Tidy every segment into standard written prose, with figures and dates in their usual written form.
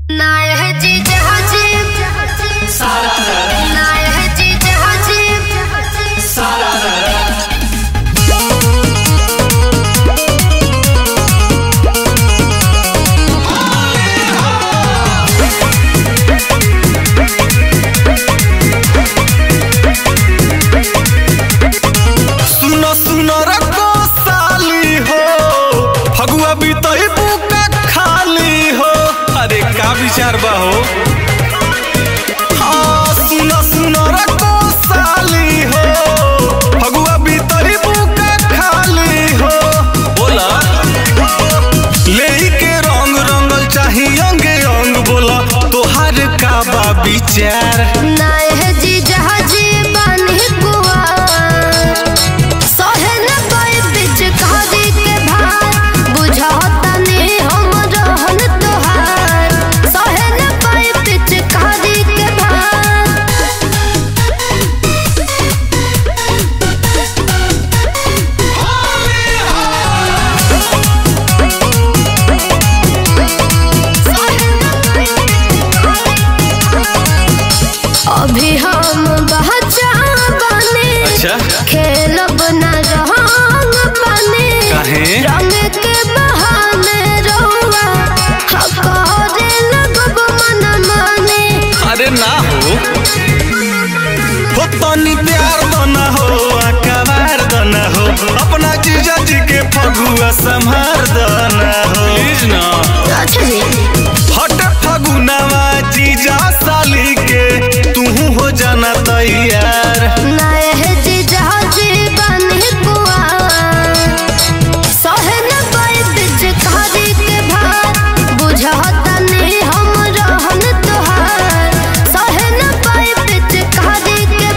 विचार बा हो हाँ, सुना सुना रखो साली हो फगुआ भीतरी बुका खाली हो बोला ले के रंग रंगल चाही अंग अंग बोला तोहार का बा विचार अभी हम बच्चा बने खेलब न रंग बने रंग के बहाने रउआ करे लगब मन माने। अरे ना हो तनी प्यार दना हो अकबार दना हो अपना जीजा जी के फगुआ संभार दना हो प्लीज ना। अच्छा जी हट फगुनावा जीजा साली के हो जाना तैयार जीजा जी बने सहे न पाए बिच खादी के भार बुझाता नहीं हम रहन तोहार सहे न पाए बिच खादी के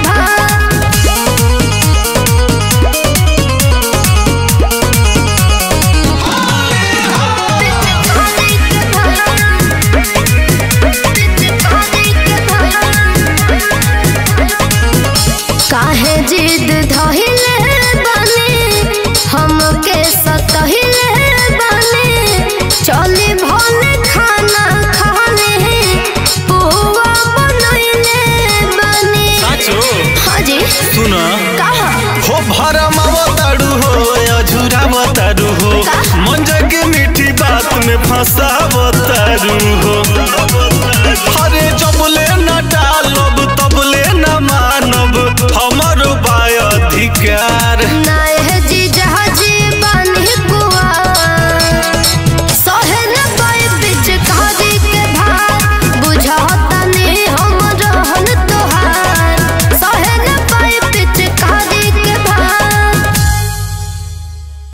काहे जिद धहिले बने हमके सतहिले बने चली भले खाना खाने पुआ बनैले बने। हाँ जी सुना कहा हो भरमा बताड़ू हो अझूरा बताड़ू हो मन के मीठी बात में फंसा बताड़ू हो